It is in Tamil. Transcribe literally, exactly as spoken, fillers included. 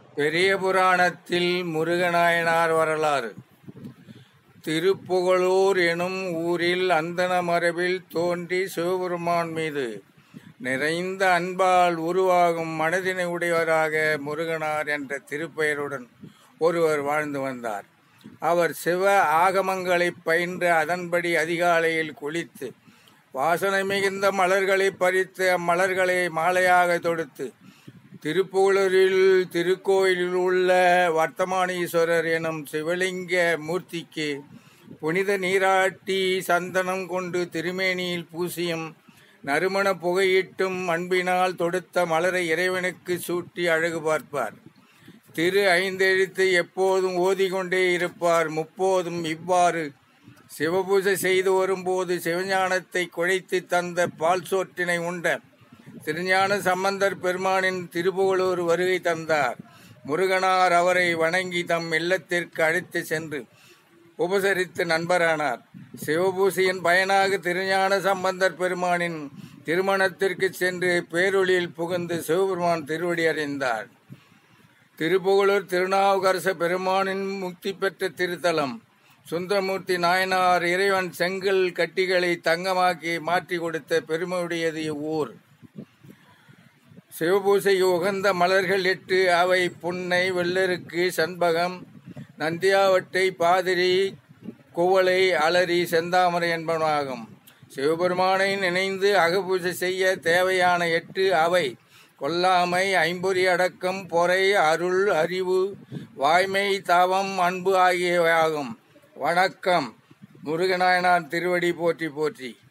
பெரிய புராணத்தில் முருகநாயனார் வரலாறு. திருப்புகழூர் எனும் ஊரில் அந்தண மரபில் தோன்றி சிவபெருமான் மீது நிறைந்த அன்பால் உருவாகும் மனதினை உடையவராக முருகனார் என்ற திருப்பெயருடன் ஒருவர் வாழ்ந்து வந்தார். அவர் சிவ ஆகமங்களை பயின்று அதன்படி அதிகாலையில் குளித்து வாசனை மிகுந்த மலர்களை பறித்து அம்மலர்களை மாலையாக தொடுத்து திருப்புகழூரில் திருக்கோயிலில் உள்ள வர்த்தமானீஸ்வரர் எனும் சிவலிங்க மூர்த்திக்கு புனித நீராட்டி சந்தனம் கொண்டு திருமேனியில் பூசியும் நறுமண புகையிட்டும் அன்பினால் தொடுத்த மலரை இறைவனுக்கு சூட்டி அழகு பார்ப்பார். திரு ஐந்தெழுத்து எப்போதும் ஓதிக்கொண்டே இருப்பார். முப்போதும் இவ்வாறு சிவபூஜை செய்து வரும்போது சிவஞானத்தை குழைத்து தந்த பால் சோற்றினை உண்ட திருஞான சம்பந்தர் பெருமானின் திருப்புகழூர் வருகை தந்தார். முருகனார் அவரை வணங்கி தம் இல்லத்திற்கு அழைத்து சென்று உபசரித்து நண்பரானார். சிவபூசையின் பயனாக திருஞான சம்பந்தர் பெருமானின் திருமணத்திற்கு சென்று பேரொளியில் புகுந்து சிவபெருமான் திருவடி அறிந்தார். திருப்புகழூர் திருநாவுக்கரச பெருமானின் முக்தி பெற்ற திருத்தலம். சுந்தரமூர்த்தி நாயனார் இறைவன் செங்கல் கட்டிகளை தங்கமாக்கி மாற்றி கொடுத்த பெருமையுடையது இவ்வூர். சிவபூசைக்கு உகந்த மலர்கள் எட்டு. அவை புன்னை, வெள்ளருக்கு, சண்பகம், நந்தியாவட்டை, பாதிரி, குவளை, அலரி, செந்தாமரை என்பனவாகும். சிவபெருமானை நினைந்து அகபூஜை செய்ய தேவையான எட்டு அவை கொல்லாமை, ஐம்பொறி அடக்கம், பொறை, அருள், அறிவு, வாய்மை, தவம், அன்பு ஆகியவையாகும். வணக்கம். முருகநாயனார் திருவடி போற்றி போற்றி.